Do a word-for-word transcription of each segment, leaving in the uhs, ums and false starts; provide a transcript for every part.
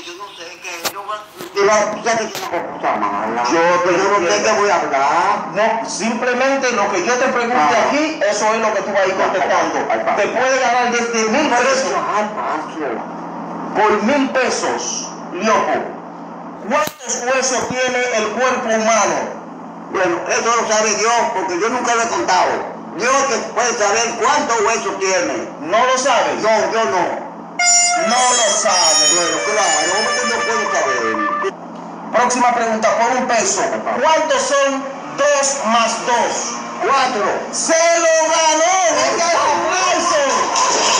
yo no sé qué. Yo va, ya que tiene una cosa mala. Yo te yo no sé qué voy a hablar. No, simplemente lo que yo te pregunte ah. aquí, eso es lo que tú vas a ir contestando. Te puede ganar desde mil pesos. Por mil pesos, Liopo. ¿Cuántos huesos tiene el cuerpo humano? Bueno, eso lo sabe Dios, porque yo nunca lo he contado. Dios que puede saber cuántos huesos tiene. ¿No lo sabes? No, yo no. No lo sabes. Bueno, claro, yo puedo saber. Próxima pregunta, por un peso. ¿Cuántos son dos más dos? Cuatro. ¡Se lo ganó! ¡Venga el aplauso!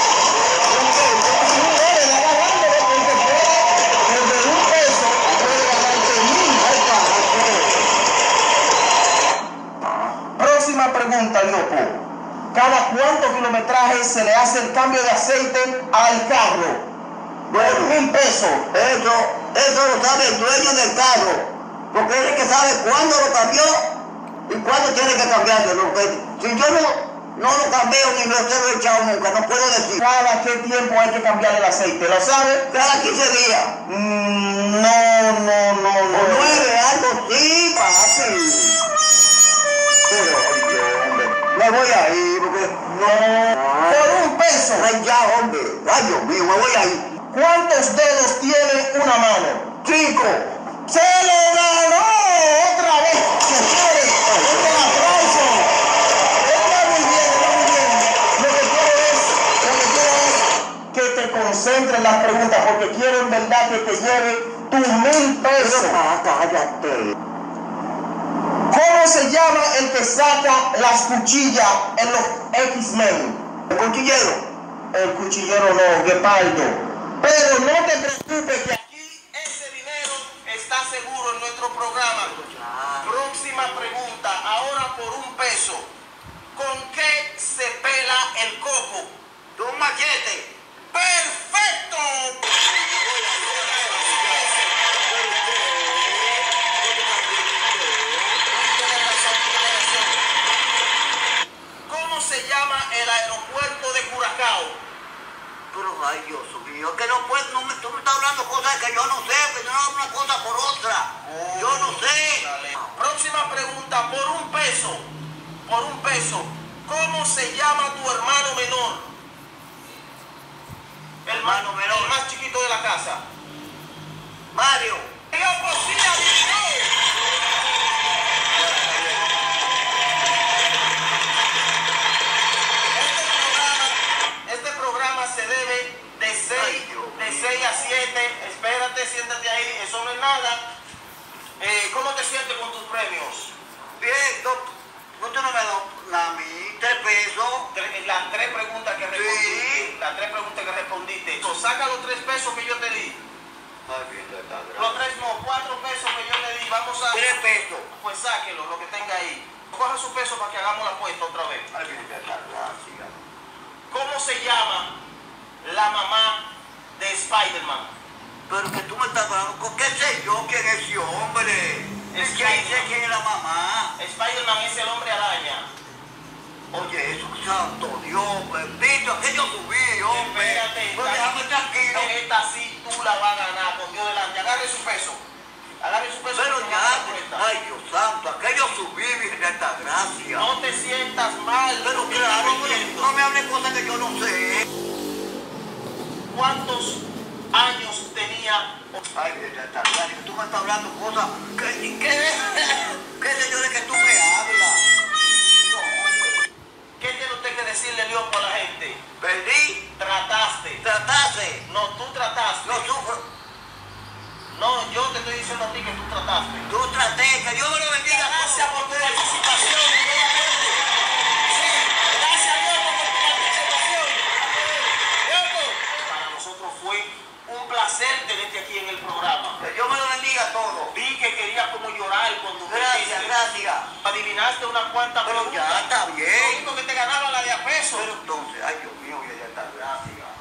Próxima pregunta, Liopo. ¿Cada cuánto kilometraje se le hace el cambio de aceite al carro? Bueno, mil pesos. Eso, eso lo sabe el dueño del carro, porque él es el que sabe cuándo lo cambió y cuándo tiene que cambiarlo. Si yo no, no lo cambio ni lo he echado nunca, no puedo decir. ¿Cada qué tiempo hay que cambiar el aceite? ¿Lo sabe? Cada quince días. Mm, no, no, no, no. O nueve, algo sí, papi. Pero yo, hombre, me voy a ir porque no. Por un peso. Ay, ya, hombre. Ay, Dios mío, me voy a ir. ¿Cuántos dedos tiene una mano? Cinco. ¡Se lo ganó! Otra vez, señores. Un aplauso. Está muy bien, está muy bien. Lo que quiero es, lo que quiero es que te concentres en las preguntas, porque quiero en verdad que te lleve tus mil pesos. Ah, cállate. ¿Cómo se llama el que saca las cuchillas en los X-Men? ¿El cuchillero? El cuchillero no, Guepardo. Pero no te preocupes que aquí ese dinero está seguro en nuestro programa. Próxima pregunta, ahora por un peso. ¿Con qué se pela el coco? Con un machete. ¡Perfecto! ¿Cómo se llama el aeropuerto de Curacao? Pero, ay, Dios mío, que no puedes, no me, tú me estás hablando cosas que yo no sé, que yo no hablo una cosa por otra. Oh, yo no sé. Dale. Próxima pregunta, por un peso, por un peso, ¿cómo se llama tu hermano menor? El hermano más, menor. El más chiquito de la casa. Mario. Yo, pues, sí, se debe de seis a siete. Espérate, siéntate ahí, eso no es nada. Eh, ¿Cómo te sientes con tus premios? Bien, doctor. ¿Usted no me da a mí tres pesos? Tres, las tres preguntas que respondiste. Sí. Las tres preguntas que respondiste. Entonces, saca los tres pesos que yo te di. Ay, bien, está los tres no, cuatro pesos que yo le di. Vamos a. Tres pesos. Pues sáquelo, lo que tenga ahí. Coja su peso para que hagamos la apuesta otra vez. Ay, bien, está gracias. ¿Cómo se llama la mamá de Spider-Man? Pero que tú me estás hablando, ¿qué sé yo quién es ese hombre? Es que sé quién es la mamá. Spider-Man es el hombre araña. Oye, eso, santo Dios, bendito, aquello subí, hombre. Espérate, pues déjame tranquilo. Esta sí tú la vas a ganar, con Dios delante. Agarre su peso. Agarre su peso. Pero ya, ay Dios santo, aquello subí, Virgen de esta gracia. No te sientas mal. Pero claro, no me hables cosas que yo no sé. ¿Cuántos años tenía? Ay, Virgen de esta gracia, tú me estás hablando cosas que, ¿qué? ¿Qué señores que tú me hablas? ¿Qué tiene usted que decirle, León, a la gente? Perdí. Trataste. Trataste. No, tú trataste. No sufro. No, yo te estoy diciendo a ti que tú trataste. Tú traté, que Dios me lo bendiga. Gracias por tu participación. Sí, gracias a Dios por tu participación. Para nosotros fue un placer tenerte aquí en el programa. Que Dios me lo bendiga a todos. Vi que querías como llorar cuando Gracias, gracias. Adivinaste unas cuantas Pero preguntas. ya está bien. Lo único que te ganaba la de a peso. Pero entonces, ay Dios mío, ya está, gracias.